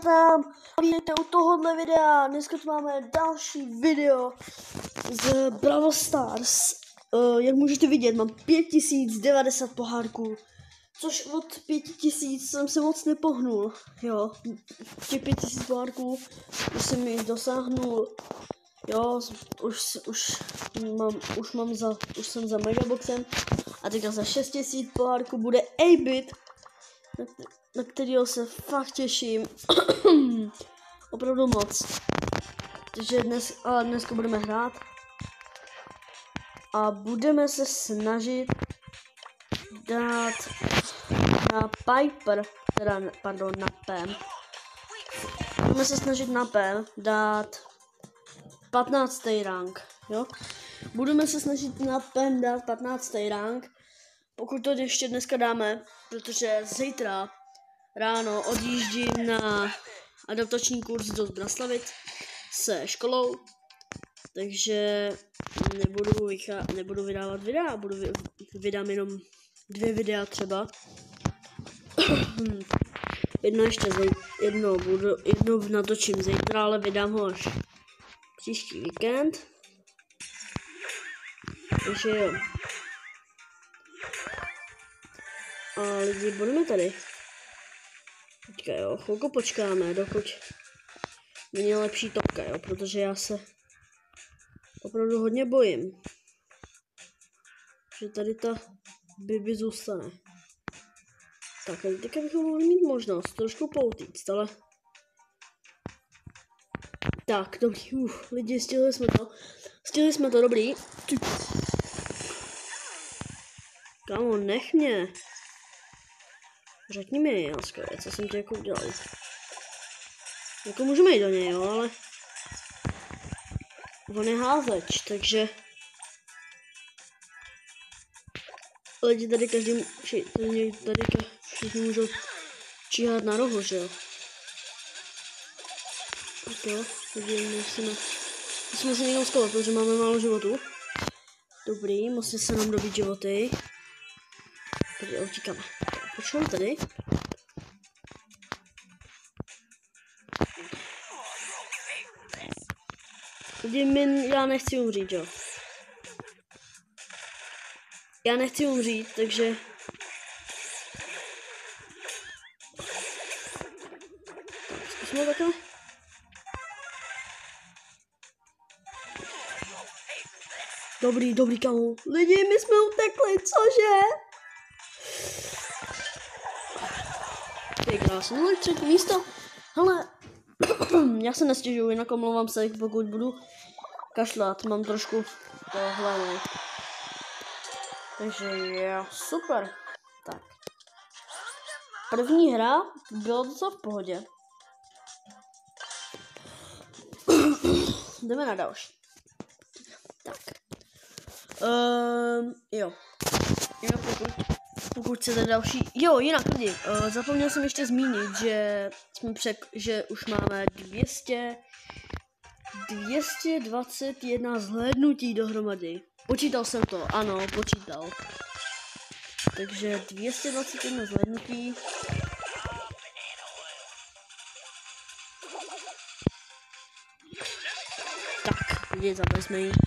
tam a vítejte u tohohle videa. Dneska tu máme další video z Brawl Stars. Jak můžete vidět, mám 5090 pohárků, což od 5000 jsem se moc nepohnul. Jo, těch 5000 pohárků už jsem jich dosáhnul. Jo, už jsem za megaboxem a teďka za 6000 pohárků bude 8-bit, na kterého se fakt těším. Opravdu moc. Takže dneska budeme hrát a budeme se snažit dát na Piper, na Pam. Budeme se snažit na Pam dát 15. rank, jo? Budeme se snažit na Pam dát 15. rank, pokud to ještě dneska dáme, protože zítra ráno odjíždím na adaptační kurz do Zbraslavic se školou, takže nebudu vydávat videa, vydám jenom 2 videa třeba. Jedno natočím zítra, ale vydám ho až příští víkend. Takže jo. A lidi, budeme tady. Teďka jo, chvilku počkáme, dokud není lepší topka, jo, protože já se opravdu hodně bojím, že tady ta Bibi zůstane. Tak a teďka bychom mohli mít možnost trošku poutíct, ale... Tak, dobrý, lidi, stihli jsme to, dobrý. Kámo, nech mě. Řekni mi, Jasko, co jsem ti jako udělal. Jako můžeme jít do něj, jo, ale... On je házeč, takže... Lidi tady všichni můžou číhat na rohu, že jo. Tak jo, lidi, musíme se někam schovat, protože máme málo životů. Dobrý, musí se nám dobít životy. Tady utíkáme. Počkám tady. Já nechci umřít, jo. Já nechci umřít, takže... Tak, zkusíme takhle. Dobrý, kámo. Lidi, my jsme utekli, cože? To je krásný, ale 3. místo. Hele, já se nestěžuji, jinak omlouvám se, pokud budu kašlat, mám trošku tohle, ne. Takže jo, super. Tak. První hra byla docela v pohodě. Jdeme na další. Tak. Jo. Jinak pokud chcete další... Jo, jinak lidi, zapomněl jsem ještě zmínit, že už máme 221 zhlédnutí dohromady. Počítal jsem to, ano, počítal. Takže 221 zhlédnutí. Tak, lidi, zabili jsme ji.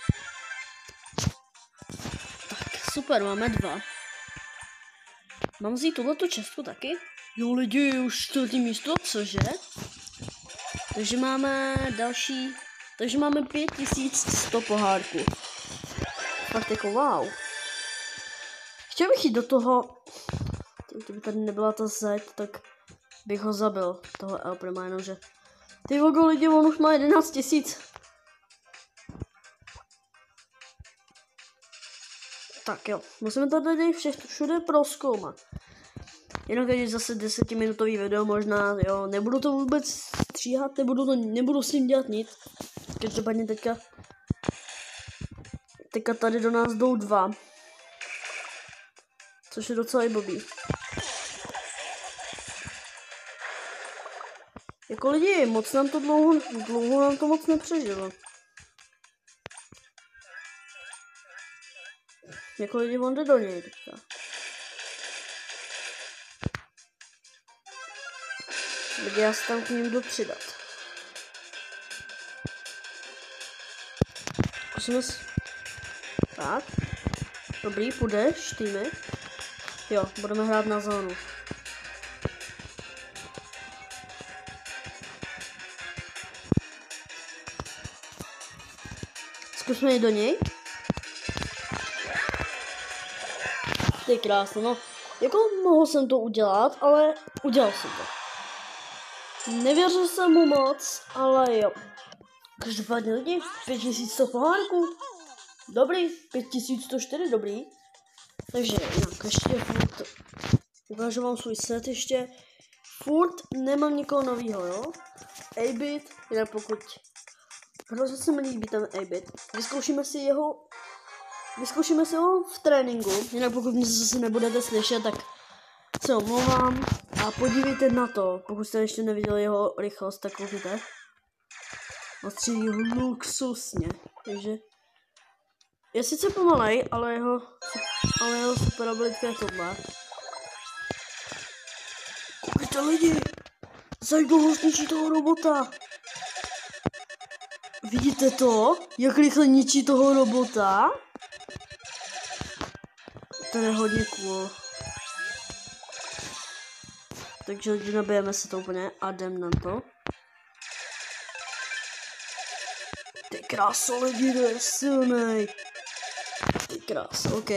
Tak, super, máme 2. Mám vzít tuhletu čestku taky? Jo, lidi, už 4. místo, cože? Takže máme další... Takže máme 5100 pohárků. Fakt jako wow. Chtěl bych jít do toho... Kdyby tady nebyla ta zeď, tak bych ho zabil. Toho El Prima, jenomže... Ty vogo, lidi, on už má 11 000. Tak jo, musíme to tady všude prozkoumat. Jinak je zase 10minutový video možná, jo, nebudu to vůbec stříhat, nebudu s ním dělat nic. Každopádně teďka tady do nás jdou 2. Což je docela i blbý. Jako lidi, moc nám to dlouho nám to moc nepřežilo. Jako lidi, on jde do něj teďka. Kde já se tam k ním jdu přidat. Zkusíme si... Tak. Dobrý, půjdeš, týmy. Jo, budeme hrát na zónu. Zkusme jít do něj. Ty krásno, no. Jako mohl jsem to udělat, ale udělal jsem to. Nevěřil jsem mu moc, ale jo. Každopádně lidi, 5100 pohárků. Dobrý, 5104, dobrý. Takže jinak ještě furt ukážu vám svůj set ještě. Furt nemám nikoho novýho, jo. 8-bit, jinak pokud hrozně se mi líbí ten 8-bit. Vyzkoušíme si ho v tréninku, jinak pokud mě zase nebudete slyšet, tak se omlouvám. A podívejte na to, pokud jste ještě neviděli jeho rychlost, tak koukněte. Ostřílí ho luxusně, takže je sice pomalej, ale jeho super abilitka je tohle. Koukněte lidi, za dlouho zničí toho robota. Vidíte to? Jak rychle ničí toho robota? To je hodně cool. Takže lidi, nabijeme se to úplně a jdem na to. Ty kráso lidi, to je silnej. Ty kráso, ok.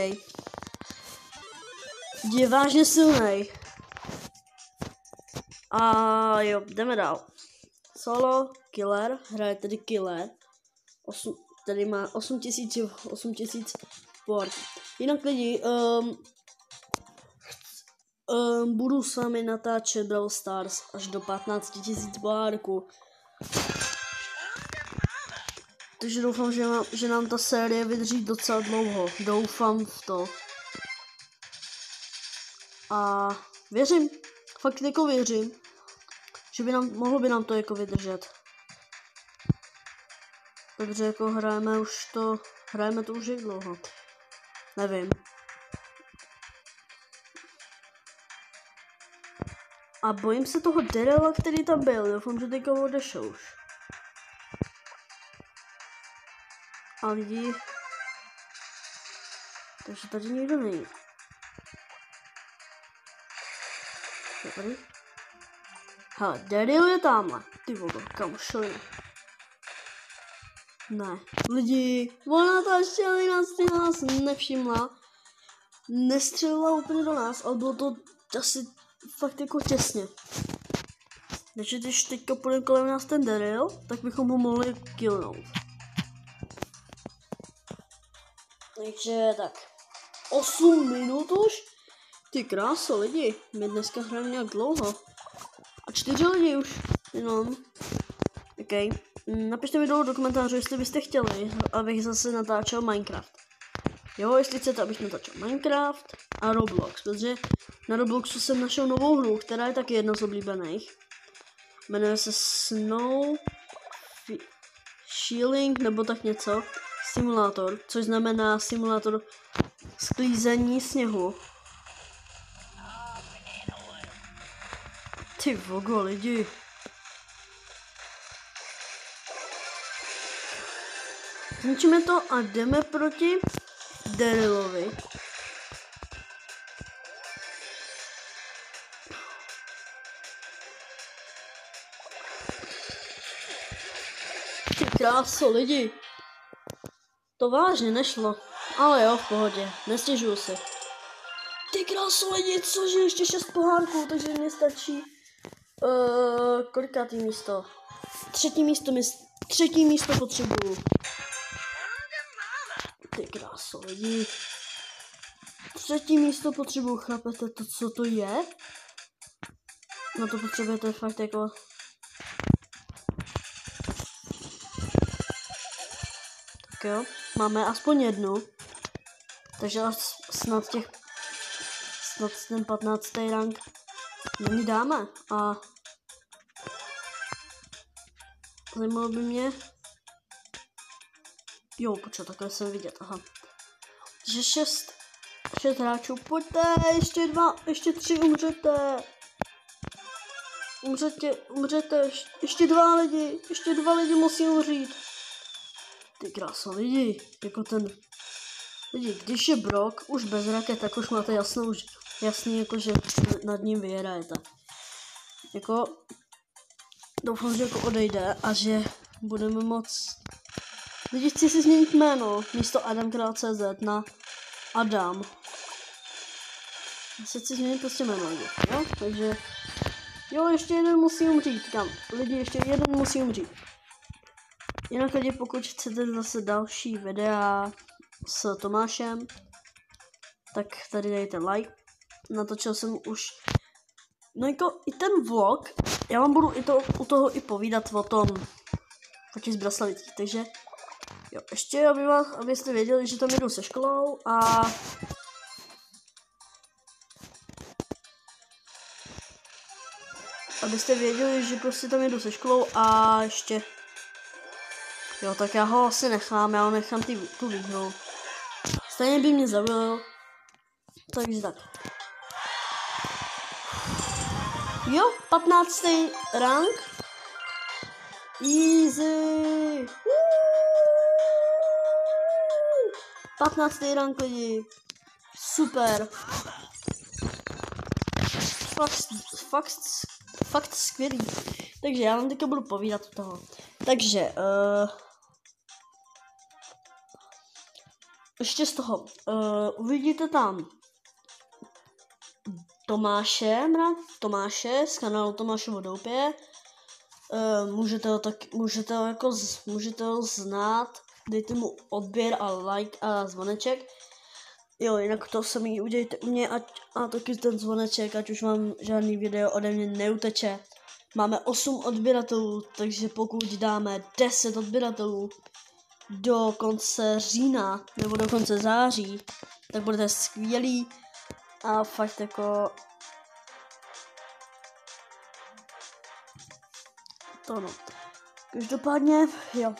Je vážně silnej. A jo, jdeme dál. Solo, killer, hraje tedy killer. Tady má 8000 port. Jinak lidi, budu s vámi natáčet Brawl Stars až do 15 000 pohárků. Takže doufám, že nám ta série vydrží docela dlouho. Doufám v to. A věřím, fakt jako věřím, že mohlo by nám to jako vydržet. Protože jako hrajeme to už jak dlouho. Nevím. A bojím se toho Daryla, který tam byl. Doufám, že teďka odešel už. A lidi... Takže tady nikdo není. Dobrý. Hele, Daryl je tamhle. Ty vole, kam šli? Ne. Lidi, ona ta štělina si nás nevšimla. Nestřelila úplně do nás, ale bylo to asi fakt jako těsně. Takže když teďka půjde kolem nás ten Daryl, tak bychom ho mohli killnout. Takže tak. 8 minut už? Ty kráso lidi, my dneska hrajeme nějak dlouho. A 4 lidi už, jenom. OK. Napište mi dolů do komentářů, jestli byste chtěli, abych zase natáčel Minecraft. Jo, jestli chcete, abych natáčel Minecraft a Roblox, protože na Robloxu jsem našel novou hru, která je taky jedna z oblíbených. Jmenuje se Snow Shielding nebo tak něco. Simulátor, což znamená simulátor sklízení sněhu. Ty vogo, lidi. Zničíme to a jdeme proti Darylovi. Ty kráso, lidi. To vážně nešlo. Ale jo, v pohodě. Nestěžuju si. Ty kráso, lidi, cože ještě 6 pohárků, takže mě stačí. Kolikátý místo? Třetí místo potřebuju. Ty kráso, lidi. Třetí místo potřebuju, chápete to, co to je? No to potřebujete fakt jako... Tak jo, máme aspoň jednu. Takže snad ten 15. rank na ní dáme. A zajímalo by mě... Jo, počkat, takhle jsem vidět, aha. Takže 6 hráčů, pojďte, ještě 2, ještě 3 umřete. umřete, ještě 2 lidi musí umřít. Ty krása lidi, jako ten, lidi, když je Brock už bez raket, tak už máte jasný, jako že nad ním vyhrajete. Jako, doufám, že jako odejde a že budeme moc. Lidi, chci si změnit jméno, místo Adam.cz na Adam. Já se chci změnit prostě jméno, lidi, jo? Takže, jo, ještě jeden musí umřít, kam? Lidi, ještě jeden musí umřít. Jinak lidi, pokud chcete zase další videa s Tomášem, tak tady dejte like. Natočil jsem už, no jako i ten vlog, já vám budu u toho i povídat o tom, taky z Braslavicí, takže jo, ještě abyste věděli, že tam jdu se školou a abyste věděli, že prostě tam jdu se školou a ještě jo, tak já ho asi nechám, já ho nechám tu výhru. Stejně by mě zabil, takže tak. Jo, 15. rank. Easy. 15. rank lidi. Super. Fakt skvělý. Takže já vám teďka budu povídat o toho. Takže, ještě z toho, uvidíte tam Tomáše z kanálu Tomášovo doupě. Můžete ho znát, dejte mu odběr a like a zvoneček. Jo, jinak to samý udělejte u mě a taky ten zvoneček, ať už vám žádný video ode mě neuteče. Máme 8 odběratelů, takže pokud dáme 10 odběratelů do konce října nebo do konce září, tak budete skvělí a fakt jako to no. Každopádně, jo.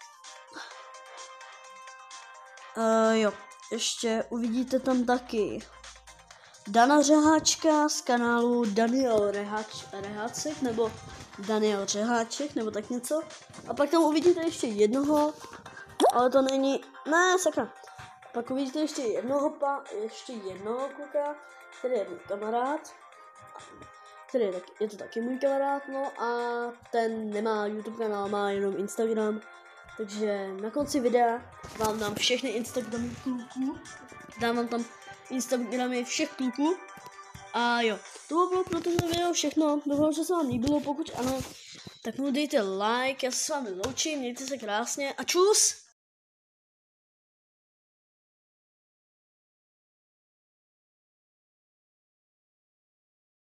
Jo, ještě uvidíte tam taky Dana Řeháčka z kanálu Daniel Řeháček nebo Daniel Řeháček nebo tak něco. A pak tam uvidíte ještě jednoho, ale to není, ne sakra. Pak uvidíte ještě jednoho kluka, který je můj kamarád. Je to taky můj kamarád, no a ten nemá YouTube kanál, má jenom Instagram. Takže na konci videa vám dám všechny Instagramy kluků. Dám vám tam Instagramy všech kluků. A jo, to bylo pro toto video všechno. Doufám, že se vám líbilo, pokud ano, tak mu dejte like, já se s vámi loučím, mějte se krásně a čus!